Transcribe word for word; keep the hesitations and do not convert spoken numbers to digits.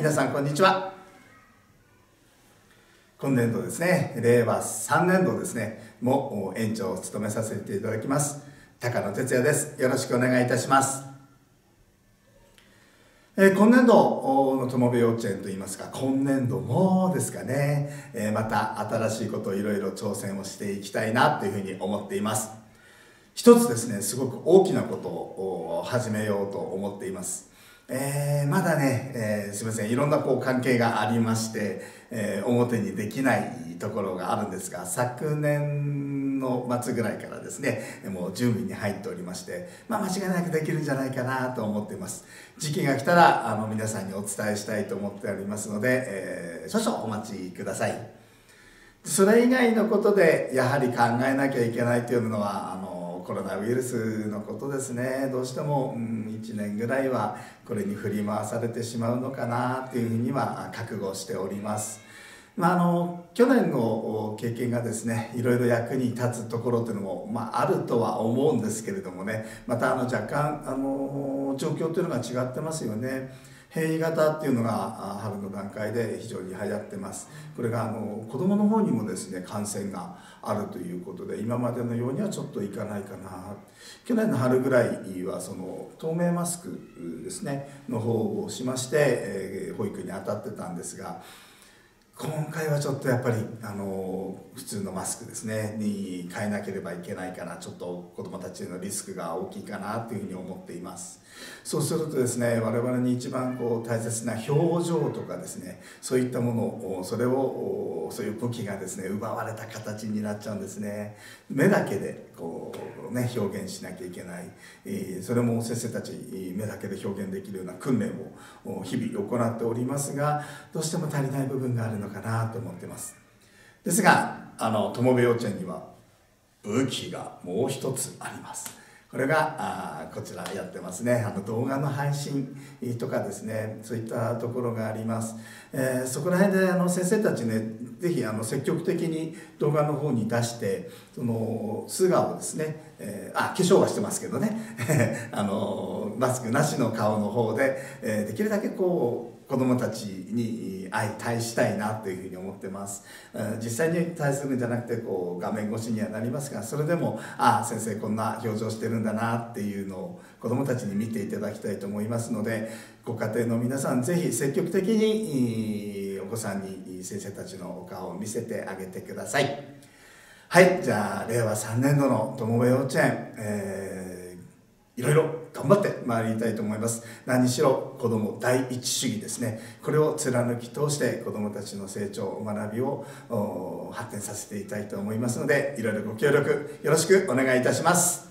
皆さんこんにちは。今年度ですね、れいわさんねんどですね、も園長を務めさせていただきます高野哲也です。よろしくお願いいたします。えー、今年度の友部幼稚園といいますか、今年度もですかね、えー、また新しいことをいろいろ挑戦をしていきたいなというふうに思っています。一つですね、すごく大きなことを始めようと思っています。えー、まだね、えー、すみません、いろんなこう関係がありまして、えー、表にできないところがあるんですが、昨年の末ぐらいからですね、もう準備に入っておりまして、まあ、間違いなくできるんじゃないかなと思っています。時期が来たらあの皆さんにお伝えしたいと思っておりますので、えー、少々お待ちください。それ以外のことでやはり考えなきゃいけないというのは、あのコロナウイルスのことですね。どうしても、うん、いちねんぐらいはこれに振り回されてしまうのかなというふうには覚悟しております。まあ、あの去年の経験がですね、いろいろ役に立つところというのも、まあ、あるとは思うんですけれどもね、またあの若干あの状況というのが違ってますよね。変異型っていうのが春の段階で非常に流行ってます。これがあの子どもの方にもですね、感染があるということで、今までのようにはちょっといかないかな。去年の春ぐらいはその透明マスクですねの方をしまして、えー、保育に当たってたんですが、今回はちょっとやっぱりあの普通のマスクですねに変えなければいけないかな。ちょっと子どもたちへのリスクが大きいかなというふうに思っています。そうするとですね、我々に一番こう大切な表情とかですね、そういったものを、それをそういう武器がですね奪われた形になっちゃうんですね。目だけでこうね表現しなきゃいけない、えー、それも先生たち目だけで表現できるような訓練を日々行っておりますが、どうしても足りない部分があるのかなと思っています。ですが、あの友部幼稚園には武器がもう一つあります。これがあこちらやってますね。あの動画の配信とかですね、そういったところがあります。えー、そこら辺であの先生たちね、ぜひあの積極的に動画の方に出して、その素顔ですね、えー、あ化粧はしてますけどねあのマスクなしの顔の方で、えー、できるだけこう子どもたちに相対したいなというふうに思ってます。実際に対するんじゃなくてこう画面越しにはなりますが、それでもああ先生こんな表情してるんだなっていうのを子どもたちに見ていただきたいと思いますので、ご家庭の皆さんぜひ積極的にお子さんに先生たちのお顔を見せてあげてください。はい、じゃあれいわさんねんどの友部幼稚園、えー、いろいろ頑張ってまいりたいと思います。何にしろ子ども第一主義ですね、これを貫き通して子どもたちの成長学びを発展させていきたいと思いますので、いろいろご協力よろしくお願いいたします。